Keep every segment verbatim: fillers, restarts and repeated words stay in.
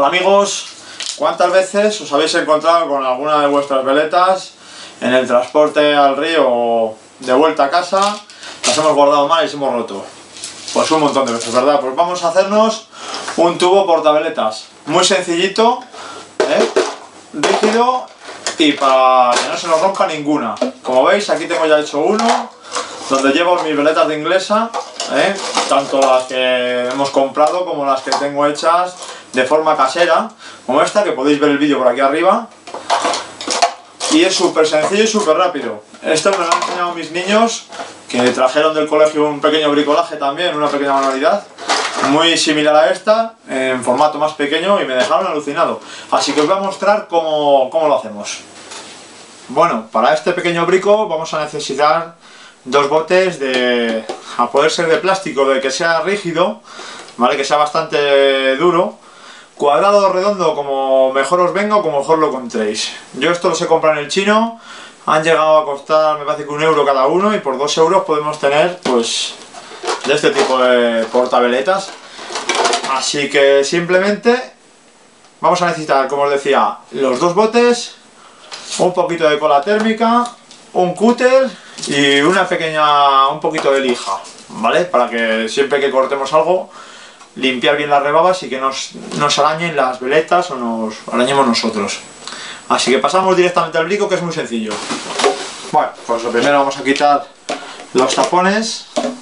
Hola amigos, ¿cuántas veces os habéis encontrado con alguna de vuestras veletas en el transporte al río o de vuelta a casa? Las hemos guardado mal y las hemos roto. Pues un montón de veces, ¿verdad? Pues vamos a hacernos un tubo portaveletas, muy sencillito, ¿eh? rígido y para que no se nos rompa ninguna. Como veis, aquí tengo ya hecho uno donde llevo mis veletas de inglesa, ¿eh? tanto las que hemos comprado como las que tengo hechas de forma casera, como esta, que podéis ver el vídeo por aquí arriba. Y es súper sencillo y súper rápido. Esto me lo han enseñado mis niños, que trajeron del colegio un pequeño bricolaje también, una pequeña manualidad muy similar a esta, en formato más pequeño, y me dejaron alucinado. Así que os voy a mostrar cómo, cómo lo hacemos. Bueno, para este pequeño brico vamos a necesitar dos botes de, a poder ser de plástico, de que sea rígido, ¿vale? Que sea bastante duro, cuadrado o redondo, como mejor os venga o como mejor lo encontréis. Yo esto los he comprado en el chino, han llegado a costar, me parece que un euro cada uno, y por dos euros podemos tener, pues, de este tipo de portaveletas. Así que simplemente vamos a necesitar, como os decía, los dos botes, un poquito de cola térmica, un cúter y una pequeña, un poquito de lija, ¿vale? Para que siempre que cortemos algo, limpiar bien las rebabas y que nos, nos arañen las veletas o nos arañemos nosotros. Así que pasamos directamente al brico, que es muy sencillo. Bueno, pues lo primero vamos a quitar los tapones.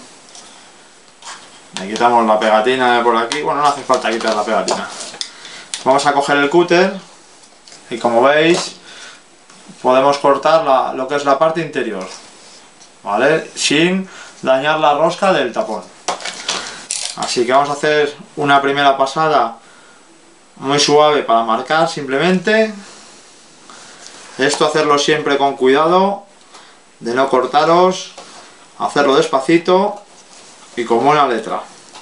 Le quitamos la pegatina de por aquí. Bueno, no hace falta quitar la pegatina. Vamos a coger el cúter y, como veis, podemos cortar la, lo que es la parte interior, ¿vale? Sin dañar la rosca del tapón. Así que vamos a hacer una primera pasada muy suave para marcar simplemente. Esto hacerlo siempre con cuidado, de no cortaros, hacerlo despacito y con buena letra.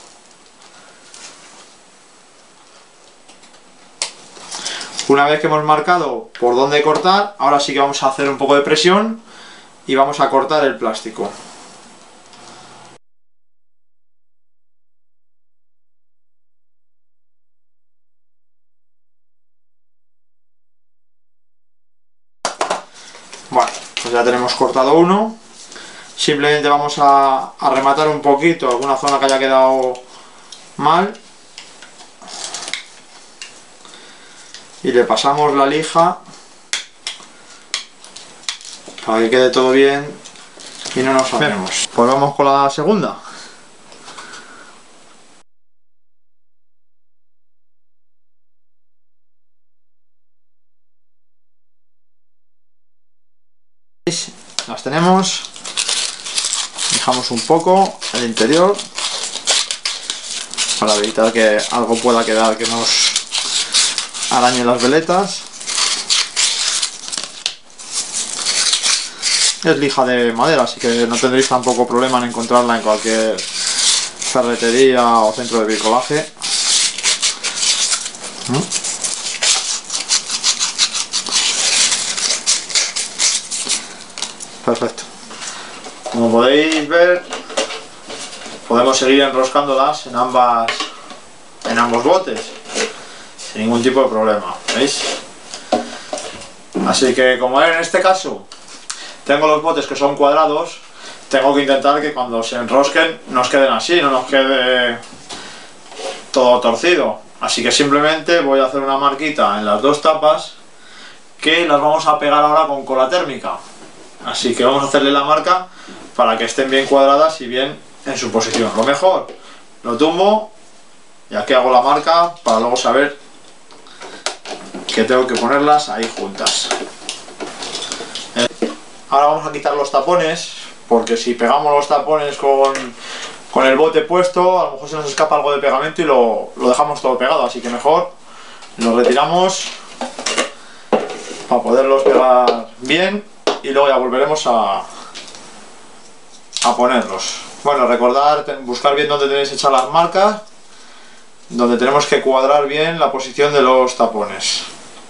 Una vez que hemos marcado por dónde cortar, ahora sí que vamos a hacer un poco de presión y vamos a cortar el plástico. Bueno, pues ya tenemos cortado uno. Simplemente vamos a, a rematar un poquito alguna zona que haya quedado mal. Y le pasamos la lija para que quede todo bien y no nos hacemos. Pues vamos con la segunda. Las tenemos. Dejamos un poco el interior para evitar que algo pueda quedar que nos arañe las veletas. Es lija de madera, así que no tendréis tampoco problema en encontrarla en cualquier ferretería o centro de bricolaje. Perfecto. Como podéis ver, podemos seguir enroscándolas en ambas, en ambos botes sin ningún tipo de problema, ¿veis? Así que, como en este caso tengo los botes que son cuadrados, tengo que intentar que cuando se enrosquen nos queden así, no nos quede todo torcido. Así que simplemente voy a hacer una marquita en las dos tapas que las vamos a pegar ahora con cola térmica. Así que vamos a hacerle la marca para que estén bien cuadradas y bien en su posición. Lo mejor, lo tumbo y aquí hago la marca para luego saber que tengo que ponerlas ahí juntas. Ahora vamos a quitar los tapones, porque si pegamos los tapones con, con el bote puesto, a lo mejor se nos escapa algo de pegamento y lo, lo dejamos todo pegado, así que mejor lo retiramos para poderlos pegar bien y luego ya volveremos a, a ponerlos. Bueno, recordar, buscar bien dónde tenéis hechas las marcas, donde tenemos que cuadrar bien la posición de los tapones.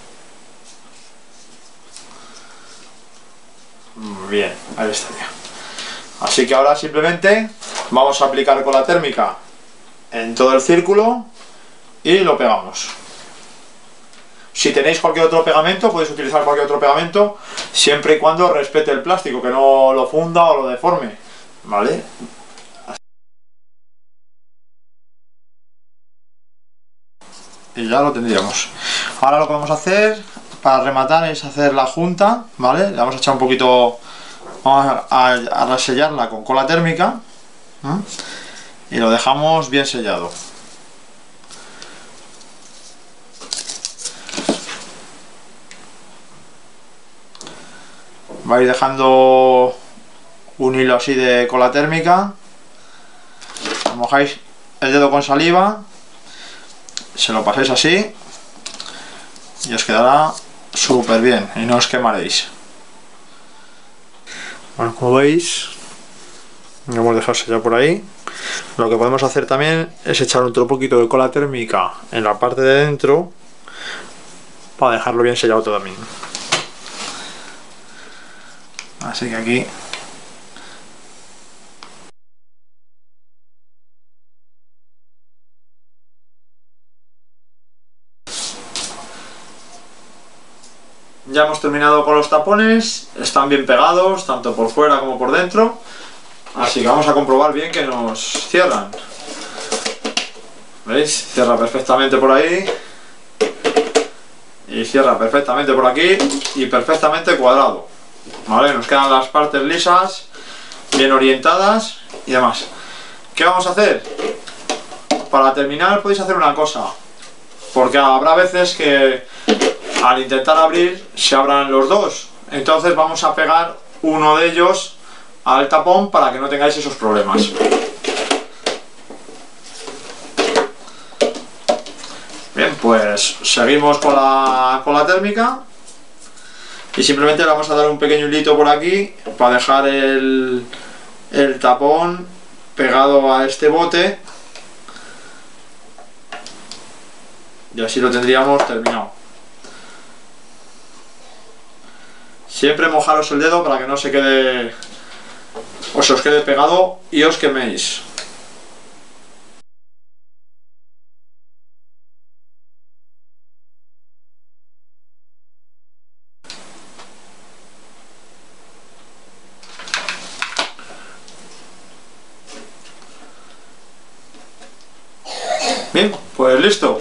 Bien, ahí estaría. Así que ahora simplemente vamos a aplicar cola térmica en todo el círculo y lo pegamos. Si tenéis cualquier otro pegamento, podéis utilizar cualquier otro pegamento, siempre y cuando respete el plástico, que no lo funda o lo deforme, ¿vale? Y ya lo tendríamos. Ahora lo que vamos a hacer para rematar es hacer la junta, ¿vale? Le vamos a echar un poquito, vamos a, a resellarla con cola térmica, ¿eh? Y lo dejamos bien sellado. Vais dejando un hilo así de cola térmica, mojáis el dedo con saliva, se lo pasáis así y os quedará súper bien y no os quemaréis. Bueno, como veis, lo hemos dejado sellar por ahí. Lo que podemos hacer también es echar otro poquito de cola térmica en la parte de dentro para dejarlo bien sellado también. Así que aquí ya hemos terminado con los tapones, están bien pegados tanto por fuera como por dentro, así que vamos a comprobar bien que nos cierran. ¿Veis? Cierra perfectamente por ahí y cierra perfectamente por aquí y perfectamente cuadrado. Vale, nos quedan las partes lisas, bien orientadas y demás. ¿Qué vamos a hacer? Para terminar podéis hacer una cosa, porque habrá veces que al intentar abrir se abran los dos, entonces vamos a pegar uno de ellos al tapón para que no tengáis esos problemas. Bien, pues seguimos con la, con la térmica. Y simplemente le vamos a dar un pequeño hilito por aquí para dejar el, el tapón pegado a este bote. Y así lo tendríamos terminado. Siempre mojaros el dedo para que no se quede, o se os quede pegado y os queméis. Bien, pues listo.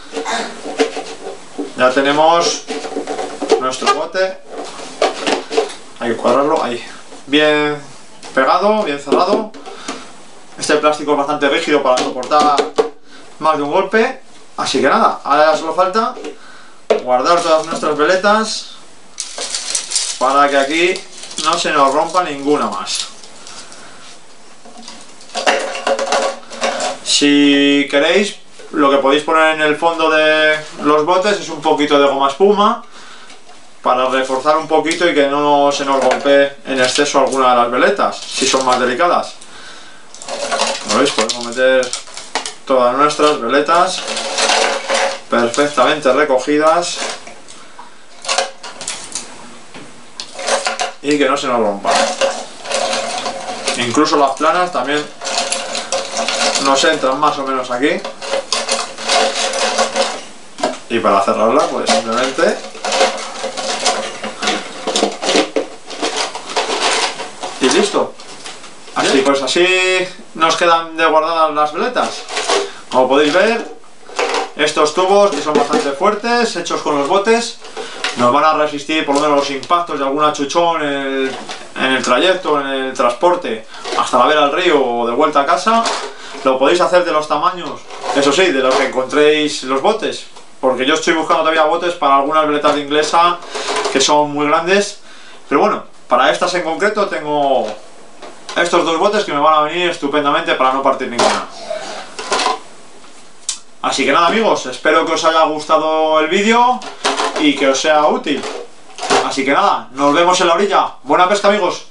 Ya tenemos nuestro bote. Hay que cuadrarlo ahí. Bien pegado, bien cerrado. Este plástico es bastante rígido para soportar más de un golpe. Así que nada, ahora solo falta guardar todas nuestras veletas para que aquí no se nos rompa ninguna más. Si queréis, lo que podéis poner en el fondo de los botes es un poquito de goma espuma para reforzar un poquito y que no se nos golpee en exceso alguna de las veletas, si son más delicadas. ¿Lo veis? Podemos meter todas nuestras veletas perfectamente recogidas y que no se nos rompan. Incluso las planas también nos entran más o menos aquí. Y para cerrarla, pues simplemente y listo. Así pues así nos quedan de guardadas las veletas. Como podéis ver, estos tubos, que son bastante fuertes, hechos con los botes, nos van a resistir por lo menos los impactos de algún achuchón en el, en el trayecto, en el transporte, hasta la vera al río o de vuelta a casa. Lo podéis hacer de los tamaños, eso sí, de los que encontréis los botes, porque yo estoy buscando todavía botes para algunas veletas de inglesa que son muy grandes, pero bueno, para estas en concreto tengo estos dos botes que me van a venir estupendamente para no partir ninguna. Así que nada amigos, espero que os haya gustado el vídeo y que os sea útil. Así que nada, nos vemos en la orilla. Buena pesca amigos.